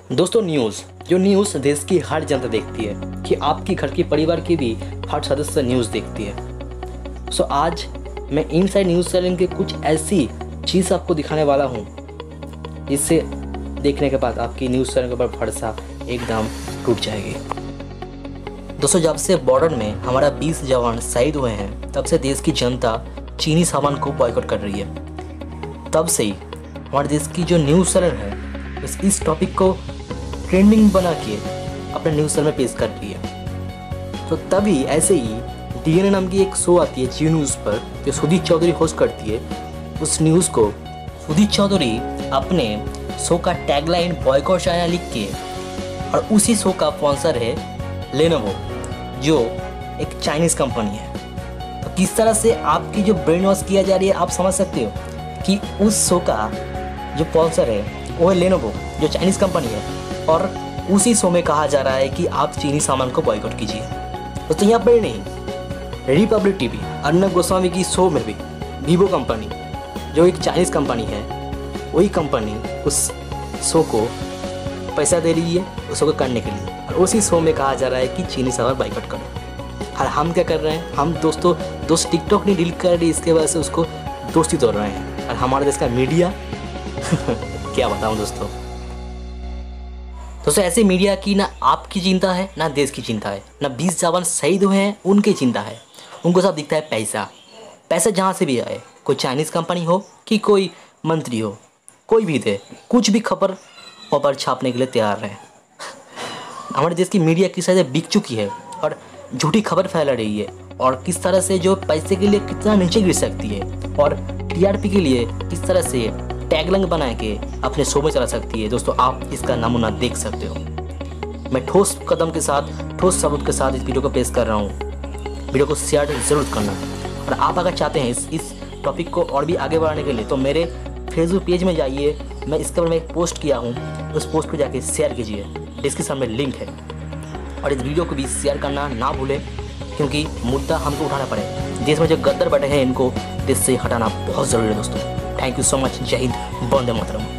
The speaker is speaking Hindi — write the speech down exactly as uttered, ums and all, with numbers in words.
दोस्तों, न्यूज़ जो न्यूज़ देश की हर जनता देखती है कि आपकी घर के परिवार की भी हर सदस्य न्यूज़ देखती है। सो आज मैं इनसाइड न्यूज़ चैनल के कुछ ऐसी चीज़ आपको दिखाने वाला हूँ जिससे देखने के बाद आपकी न्यूज़ चैनल के ऊपर भरोसा एकदम टूट जाएगी। दोस्तों, जब से बॉर्डर में हमारा बीस जवान शहीद हुए हैं तब से देश की जनता चीनी सामान को बॉयकॉट कर रही है। तब से ही हमारे देश की जो न्यूज़ चैनल है इस इस टॉपिक को ट्रेंडिंग बना के अपने न्यूज़ चैनल में पेश कर रही है। तो तभी ऐसे ही डीएनए नाम की एक शो आती है जी न्यूज़ पर, जो सुदीप चौधरी होस्ट करती है। उस न्यूज़ को सुदीप चौधरी अपने शो का टैगलाइन बॉयकॉट चाइना लिख के, और उसी शो का स्पॉन्सर है लेनोवो जो एक चाइनीज़ कंपनी है। तो किस तरह से आपकी जो ब्रेन वॉश किया जा रही है आप समझ सकते हो कि उस शो का जो स्पॉन्सर है वो है लेनोवो जो चाइनीज़ कंपनी है, और उसी शो में कहा जा रहा है कि आप चीनी सामान को बॉयकॉट कीजिए। तो, तो यहाँ पर नहीं, रिपब्लिक टीवी अर्नब गोस्वामी की शो में भी वीवो कंपनी जो एक चाइनीज़ कंपनी है, वही कंपनी उस शो को पैसा दे रही है उस शो को करने के लिए, और उसी शो में कहा जा रहा है कि चीनी सामान बॉयकॉट करो। और हम क्या कर रहे हैं, हम दोस्तों दोस्त टिकटॉक नहीं डिलीट कर रही, इसके वजह से उसको दोस्ती तोड़ रहे हैं। और हमारे देश का मीडिया क्या बताऊं दोस्तों दोस्तों ऐसे मीडिया की ना आपकी चिंता है ना देश की चिंता है, ना बीस जवान शहीद हुए हैं उनकी चिंता है। उनको सब दिखता है पैसा। पैसा जहाँ से भी आए, कोई चाइनीज़ कंपनी हो कि कोई मंत्री हो, कोई भी थे, कुछ भी खबर ऊपर छापने के लिए तैयार है। हमारे देश की मीडिया किस तरह से बिक चुकी है और झूठी खबर फैला रही है, और किस तरह से जो पैसे के लिए कितना नीचे गिर सकती है, और टीआरपी के लिए किस तरह से टैगलाइन बना के अपने शो में चला सकती है। दोस्तों, आप इसका नमूना देख सकते हो। मैं ठोस कदम के साथ, ठोस सबूत के साथ इस वीडियो को पेश कर रहा हूँ। वीडियो को शेयर जरूर करना, और आप अगर चाहते हैं इस इस टॉपिक को और भी आगे बढ़ाने के लिए तो मेरे फेसबुक पेज में जाइए। मैं इसके बारे में एक पोस्ट किया हूँ, उस पोस्ट को जाके शेयर कीजिए, डिस्क्रिप्शन में लिंक है। और इस वीडियो को भी शेयर करना ना भूलें, क्योंकि मुद्दा हमको उठाना पड़े। देश में जो गद्दार बैठे हैं इनको देश से हटाना बहुत ज़रूरी है दोस्तों। Thank you so much. जय हिंद, वंदे मातरम।